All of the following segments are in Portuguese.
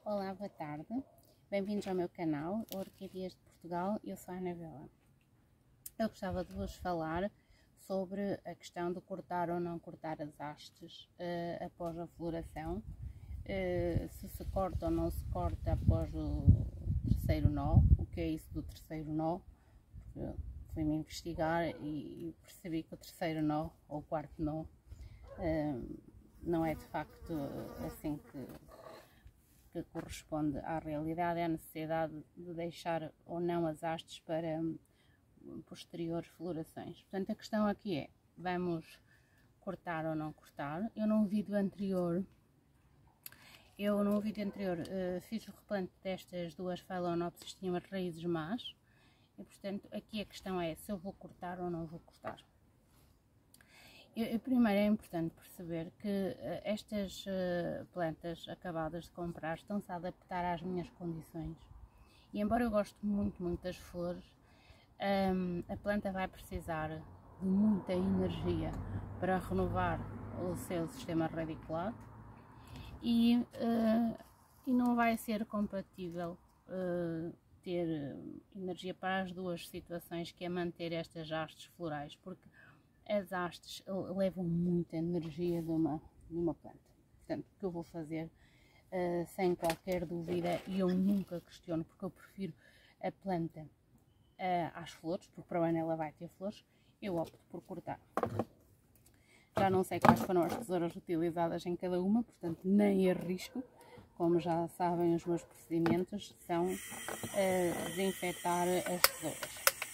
Olá, boa tarde, bem-vindos ao meu canal Orquídeas de Portugal. Eu sou a Anabela. Eu gostava de vos falar sobre a questão de cortar ou não cortar as hastes após a floração, se corta ou não se corta após o terceiro nó. O que é isso do terceiro nó? Porque fui-me investigar e percebi que o terceiro nó ou o quarto nó não é de facto assim que corresponde à realidade, é a necessidade de deixar ou não as hastes para posteriores florações. Portanto, a questão aqui é, vamos cortar ou não cortar? Eu num vídeo anterior fiz o replante destas duas Phalaenopsis, tinham as raízes más, e portanto aqui a questão é se eu vou cortar ou não vou cortar. Primeiro é importante perceber que estas plantas acabadas de comprar estão-se a adaptar às minhas condições. E embora eu goste muito das flores, a planta vai precisar de muita energia para renovar o seu sistema radicular e não vai ser compatível ter energia para as duas situações, que é manter estas hastes florais, porque as hastes levam muita energia de uma planta. Portanto, o que eu vou fazer, sem qualquer dúvida, e eu nunca questiono, porque eu prefiro a planta às flores, porque para o ano ela vai ter flores, eu opto por cortar. Já não sei quais foram as tesouras utilizadas em cada uma, portanto nem arrisco. Como já sabem, os meus procedimentos são desinfetar as tesouras.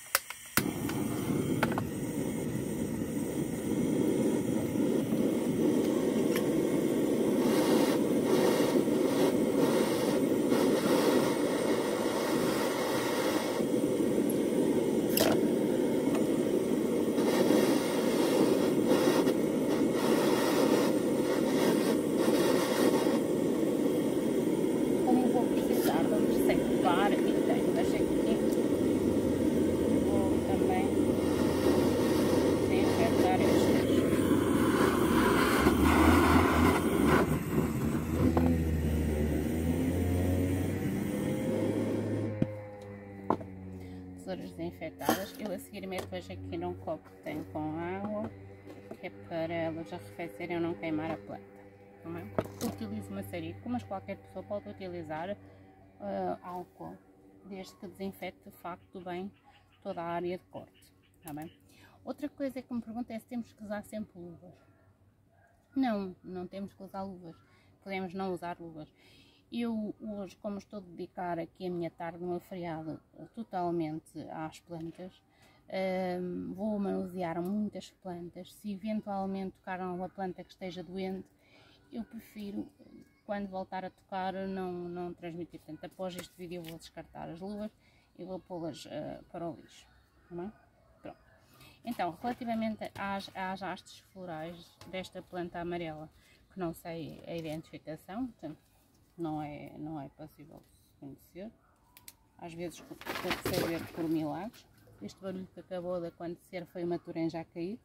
Tesouras desinfetadas. Eu a seguir meto aqui num copo que tenho com água, que é para elas arrefecerem ou não queimar a planta. Utilizo maçarico, mas qualquer pessoa pode utilizar álcool, desde que desinfete de facto bem toda a área de corte. Tá bem? Outra coisa que me perguntam é se temos que usar sempre luvas. Não temos que usar luvas, podemos não usar luvas. Eu hoje, como estou a dedicar aqui a minha tarde, no meu feriado, totalmente às plantas, vou manusear muitas plantas. Se eventualmente tocar uma planta que esteja doente, eu prefiro, quando voltar a tocar, não transmitir. Portanto, após este vídeo eu vou descartar as luvas e vou pô-las para o lixo. Não é? Pronto. Então, relativamente às hastes florais desta planta amarela, que não sei a identificação, portanto, não é possível conhecer. Às vezes pode saber por milagres. Este barulho que acabou de acontecer foi uma toranja a cair.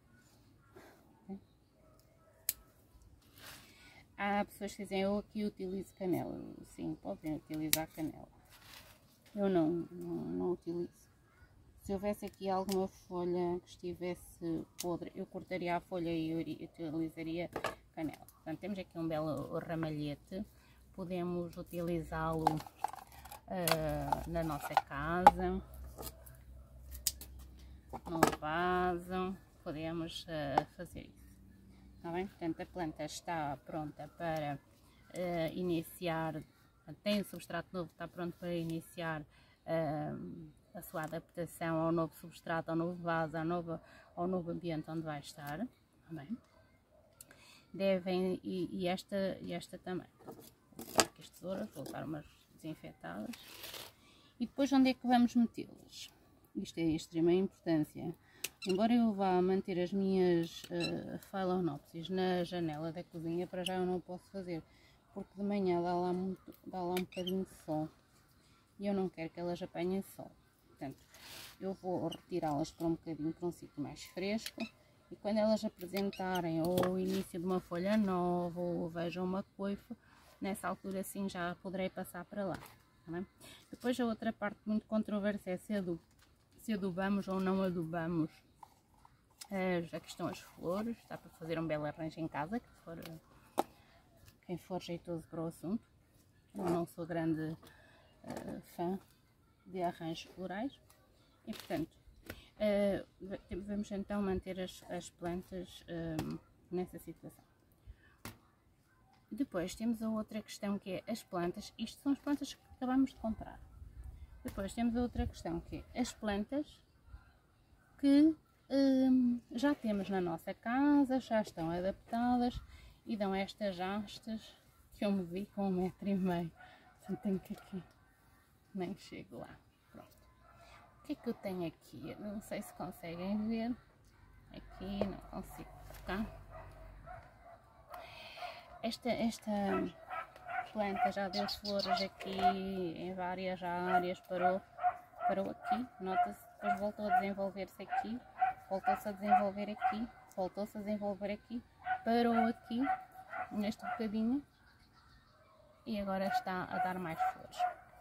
Há pessoas que dizem, eu aqui utilizo canela. Sim, podem utilizar canela. Eu não utilizo. Se houvesse aqui alguma folha que estivesse podre, eu cortaria a folha e utilizaria canela. Portanto, temos aqui um belo ramalhete. Podemos utilizá-lo na nossa casa, no vaso, podemos fazer isso. Tá bem? Portanto, a planta está pronta para iniciar, tem o substrato novo, está pronto para iniciar a sua adaptação ao novo substrato, ao novo vaso, ao novo ambiente onde vai estar. Tá bem? E esta também. Vou usar aqui as tesouras, vou usar umas desinfetadas. E depois onde é que vamos metê-las? Isto é de extrema importância. Embora eu vá manter as minhas Phalaenopsis na janela da cozinha, para já eu não o posso fazer, porque de manhã dá lá um bocadinho de sol e eu não quero que elas apanhem sol. Portanto, eu vou retirá-las para um sítio mais fresco. E quando elas apresentarem ou o início de uma folha nova ou vejam uma coifa, nessa altura sim já poderei passar para lá. Tá bem? Depois a outra parte muito controversa é se adubamos ou não adubamos. Aqui estão as flores, dá para fazer um belo arranjo em casa, quem for jeitoso para o assunto. Eu não sou grande fã de arranjos florais e portanto vamos então manter as plantas nessa situação. Depois temos a outra questão que é as plantas, isto são as plantas que acabamos de comprar. Depois temos a outra questão que é as plantas que já temos na nossa casa, já estão adaptadas e dão estas hastes que eu medi com 1,5 m. Portanto, tenho que aqui, nem chego lá. Pronto. O que é que eu tenho aqui? Eu não sei se conseguem ver. Aqui não consigo tocar. Esta planta já deu flores aqui em várias áreas, parou aqui, nota-se, depois voltou a desenvolver-se aqui, voltou-se a desenvolver aqui, voltou-se a desenvolver aqui, parou aqui, neste bocadinho, e agora está a dar mais flores.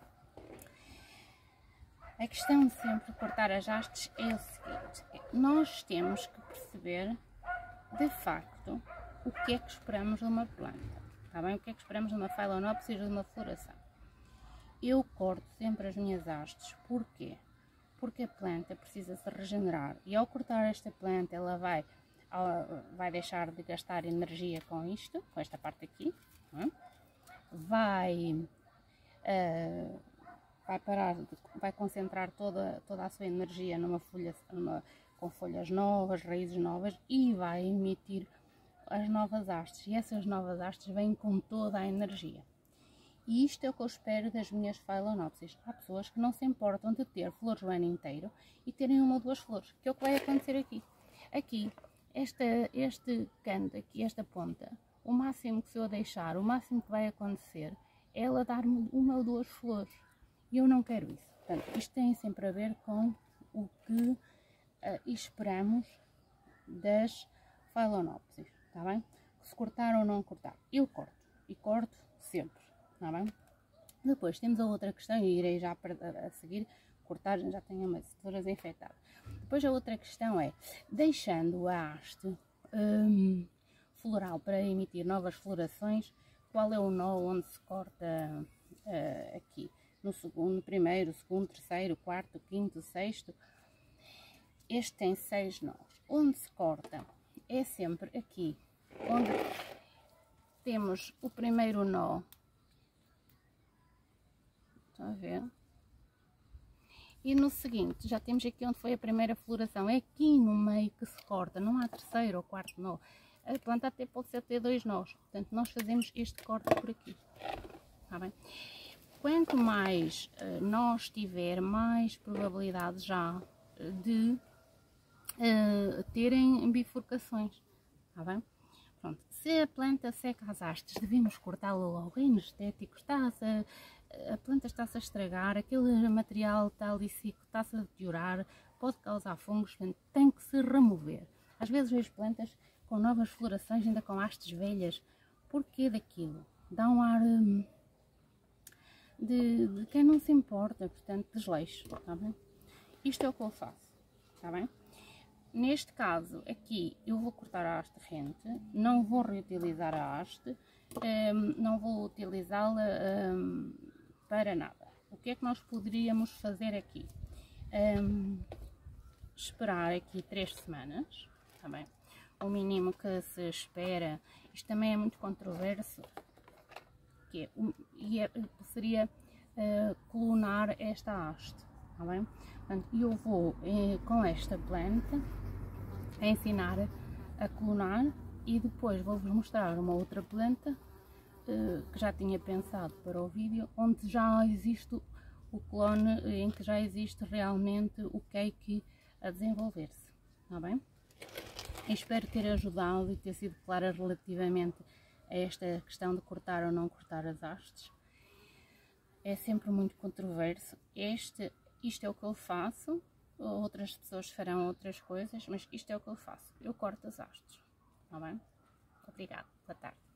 A questão de sempre cortar as hastes é o seguinte: nós temos que perceber, de facto, o que é que esperamos de uma planta, está bem? O que é que esperamos de uma Phalaenopsis ou de uma floração. Eu corto sempre as minhas hastes, porquê? Porque a planta precisa se regenerar e ao cortar esta planta ela vai deixar de gastar energia com isto, com esta parte aqui, vai parar, vai concentrar toda a sua energia numa folha, com folhas novas, raízes novas, e vai emitir as novas hastes, e essas novas hastes vêm com toda a energia. E isto é o que eu espero das minhas Phalaenopsis. Há pessoas que não se importam de ter flores o ano inteiro e terem 1 ou 2 flores, que é o que vai acontecer aqui. Aqui, este canto aqui, esta ponta, o máximo que se eu deixar, o máximo que vai acontecer é ela dar-me 1 ou 2 flores. E eu não quero isso. Portanto, isto tem sempre a ver com o que esperamos das Phalaenopsis, está bem? Se cortar ou não cortar. Eu corto, e corto sempre. Está bem? Depois temos a outra questão, e irei já a seguir cortar, já tenho umas flores infectadas. Depois a outra questão é, deixando a haste floral para emitir novas florações, qual é o nó onde se corta aqui? No primeiro, segundo, terceiro, quarto, quinto, sexto. Este tem 6 nós. Onde se corta é sempre aqui, onde temos o primeiro nó. Estão a ver? E no seguinte, já temos aqui onde foi a primeira floração. É aqui no meio que se corta, não há terceiro ou quarto nó. A planta até pode ser ter 2 nós. Portanto, nós fazemos este corte por aqui. Está bem? Quanto mais nós tiver, mais probabilidade já de terem bifurcações. Está bem? Pronto. Se a planta seca as hastes, devemos cortá-la logo. É inestético, a planta está-se a estragar, aquele material está ali seco, está-se a deteriorar, pode causar fungos, portanto, tem que se remover. Às vezes vejo plantas com novas florações, ainda com hastes velhas. Porquê daquilo? Dá um ar de quem não se importa, portanto, desleixo, está bem? Isto é o que eu faço, está bem? Neste caso, aqui, eu vou cortar a haste rente, não vou reutilizar a haste, não vou utilizá-la para nada. O que é que nós poderíamos fazer aqui? Esperar aqui 3 semanas, tá bem? O mínimo que se espera, isto também é muito controverso, seria clonar esta haste, tá bem? Portanto, eu vou com esta planta a ensinar a clonar e depois vou-vos mostrar uma outra planta que já tinha pensado para o vídeo, onde já existe o clone, em que já existe realmente o cake a desenvolver-se, está bem? E espero ter ajudado e ter sido clara relativamente a esta questão de cortar ou não cortar as hastes. É sempre muito controverso. Isto é o que eu faço, outras pessoas farão outras coisas, mas isto é o que eu faço. Eu corto as hastes, está bem? Obrigada, boa tarde.